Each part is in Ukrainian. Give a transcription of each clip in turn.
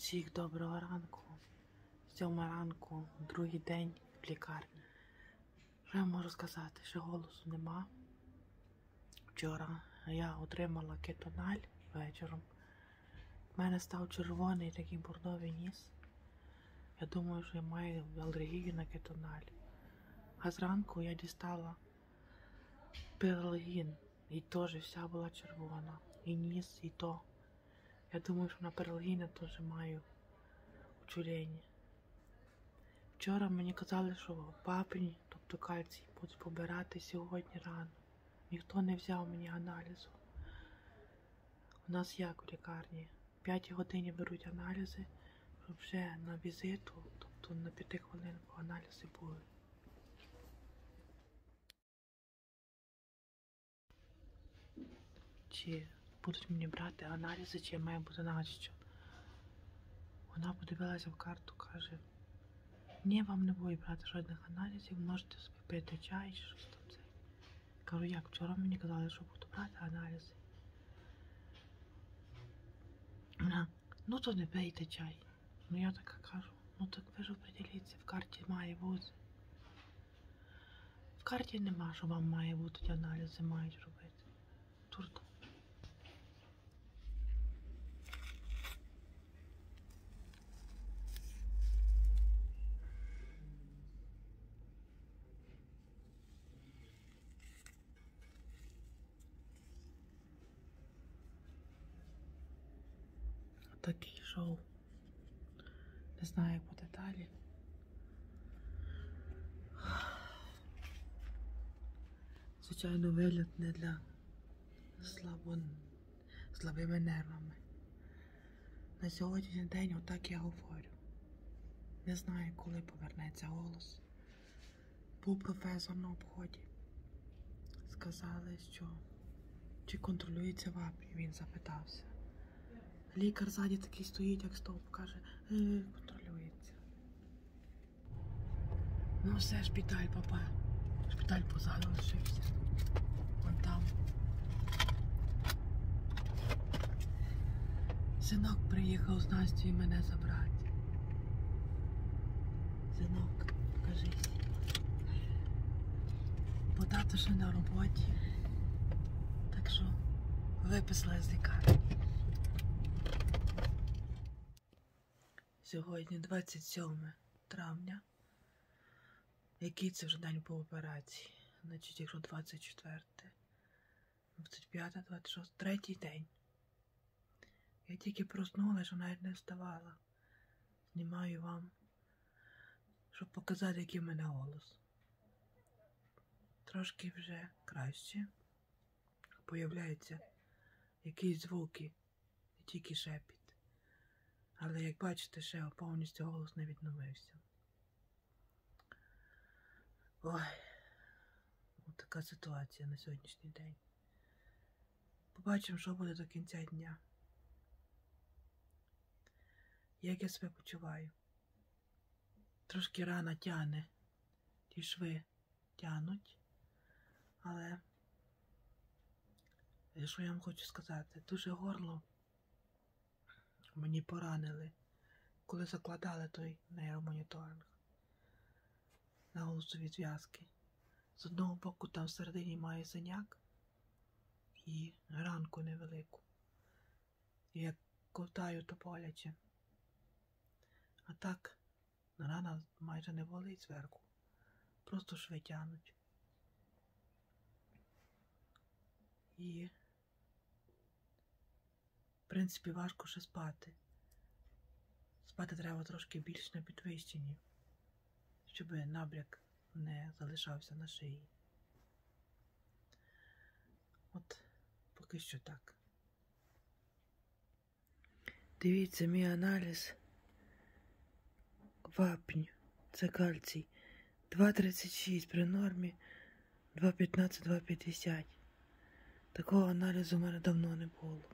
Всіх доброго ранку. 7 ранку, другий день в лікарні. Що я можу сказати, що голосу нема. Вчора я отримала кетональ вечором. У мене став червоний такий бордовий ніс. Я думаю, що я маю алергію на кетональ. А зранку я дістала пиралгін. І теж вся була червона. І ніс, і то. Я думаю, що на пиралгіні теж маю очоління. Вчора мені казали, що вапні, тобто кальцій, будуть побирати сьогодні рано. Ніхто не взяв мені аналізу. У нас як в лікарні? 5 годині беруть аналізи, щоб вже на візиту, тобто на 5 хвилин аналізи були. Чи будуть мені брати аналізи, чи я маю бути нащо? Вона подивилася в карту, каже: ні, вам не будуть брати жодних аналізів, можете собі пити чай чи щось там це. Кажу, як? Вчора мені казали, що буду брати аналізи. Вона: ну то не пийте чай. Ну я така кажу: ну так ви ж определіться, в карті має бути. В карті нема, що вам має бути, аналізи мають робити. Турка. Такий шоу. Не знаю, як буде далі. Звичайно, вигляд не для слабими нервами. На сьогоднішній день отак я говорю. Не знаю, коли повернеться голос. Був професор на обході. Сказали, що чи контролюється вапні, він запитався. Лікар ззаді такий стоїть, як стовп, каже: контролюється. Ну все, шпиталь, папа. Шпиталь позаду лишився. Вон там. Синок приїхав з Настю мене забрати. Синок, покажись. Бо тато ще на роботі. Так що виписала з лікарні. Сьогодні 27 травня. Який це вже день по операції? Значить, якщо 24, 25, 26, третій день. Я тільки проснулася, що навіть не вставала. Знімаю вам, щоб показати, який в мене голос. Трошки вже краще. Появляються якісь звуки, не тільки шепіт. Але, як бачите, ще повністю голос не відновився. Ой, ось така ситуація на сьогоднішній день. Побачимо, що буде до кінця дня. Як я себе почуваю. Трошки рана тягне, ті шви тягнуть. Але, що я вам хочу сказати, дуже горло мені поранили, коли закладали той нейромоніторинг на голосові зв'язки. З одного боку там всередині має синяк і ранку невелику. І як ковтаю, то боляче. А так рана майже не болить зверху. Просто шви тягнуть. І в принципі важко ще спати. Спати треба трошки більш на підвищенні, щоб набряк не залишався на шиї. От поки що так. Дивіться, мій аналіз. Вапню. Це кальцій. 2,36 при нормі, 2,15, 2,50. Такого аналізу в мене давно не було.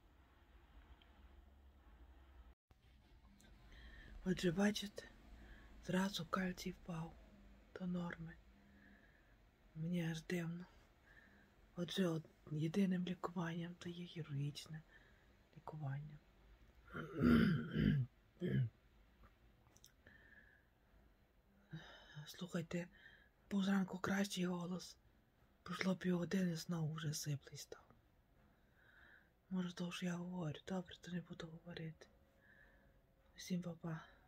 Отже, бачите, зразу кальцій впав до норми. Мені аж дивно. Отже, єдиним лікуванням то є хірургічне лікування. Слухайте, був зранку кращий голос. Пройшло півгодини, знову вже сиплий став. Може, то що я говорю. Добре, то не буду говорити. Всім па-па.